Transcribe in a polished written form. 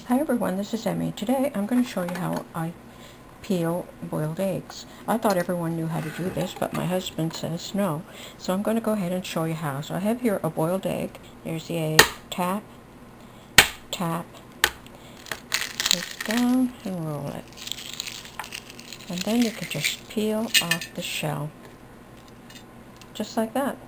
Hi everyone, this is Emmy. Today I'm going to show you how I peel boiled eggs. I thought everyone knew how to do this, but my husband says no. So I'm going to go ahead and show you how. So I have here a boiled egg. There's the egg. Tap, tap, push down and roll it. And then you can just peel off the shell. Just like that.